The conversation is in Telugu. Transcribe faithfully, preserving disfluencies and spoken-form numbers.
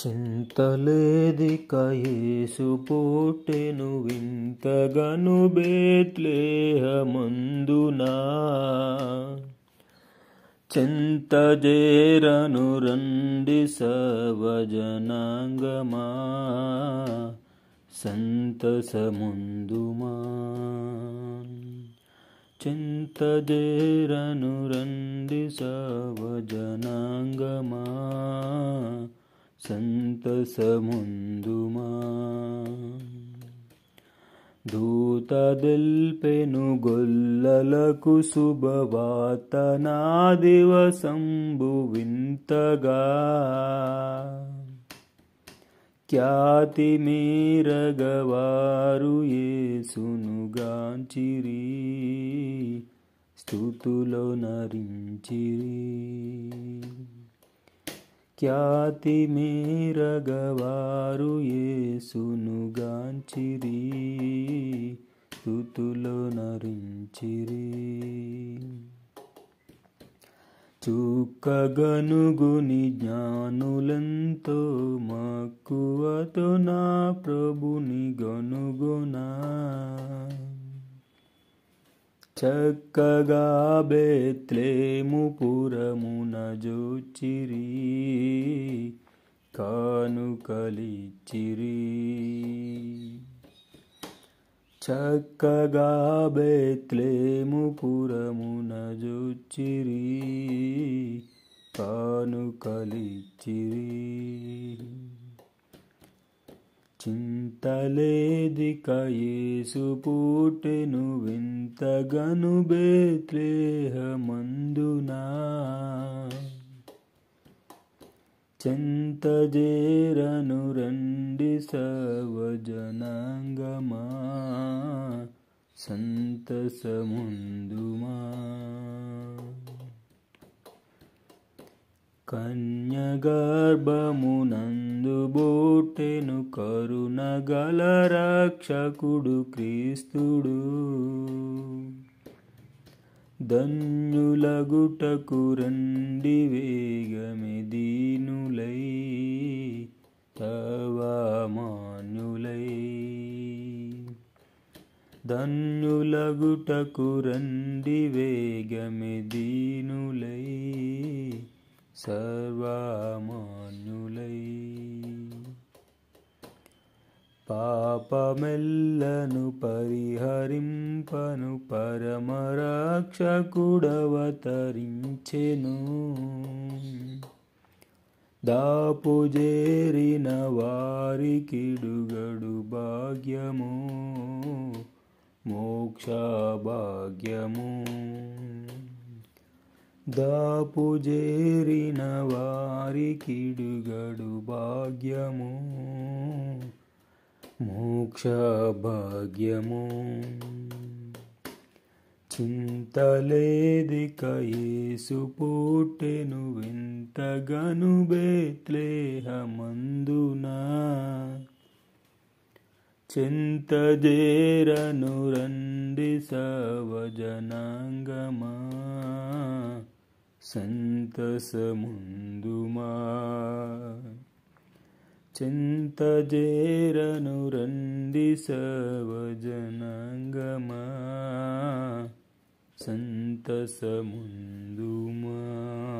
చింతలేదిక యేసు పుట్టెను వింతగను బేత్లెహేమందునా. చింతజేరను రండి సర్వజనాంగమా, సంతసముందుమా. చింతజేరను రండి సర్వజనాంగమా, సంతసముందుమా. దూత దెల్పెను గొల్లలకు శుభవార్త, నా దివసంబు వింతగా. ఖ్యాతి మీరగవారు యేసును గాంచిరి, స్తుతులో నరించిరి. ఖ్యాతి మీరగవారు యేసును గాంచిరి, స్తుతులో నరించిరి. చుక్కగనుగుని జ్ఞానులెంతో మక్కువతో నా ప్రభుని గనుగొనా. చక్కగా బేత్లెహేము పురమున జొచ్చిరి, కానుకలిచ్చిరి. చక్కగా బేత్లెహేము పురమున జొచ్చిరి, కానుకలిచ్చిరి. చింతలేదిక యేసు పుట్టెను వింతగను బేత్లెహేమందునా. చింతజేరను రండి సర్వజనాంగమా, సంతసముందుమా. కన్యగర్భమునందు పుట్టెను కరుణగల రక్షకుడు క్రీస్తుడు. ధన్యులగుటకు రండి వేగమే దీనులై, సర్వమాన్యులై. ధన్యులగుటకు రండి వేగమే దీనులై, సర్వమాన్యులై. పాపమెల్లను పరిహరింపను పరమరక్షకుడవతరించెను. దాపుజేరిన వారికిడుగడు భాగ్యము, మోక్ష భాగ్యము. దాపుజేరిన వారికిడుగడు భాగ్యము, మోక్ష భాగ్యము. చింతలేదిక యేసు పుట్టెను వింతగను బేత్లెహేమందునా. చింతజేరను రండి సర్వజనాంగమా, సంతసముందుమా. చింతజేరను రండి సర్వజనాంగమా, సంతసముందుమా.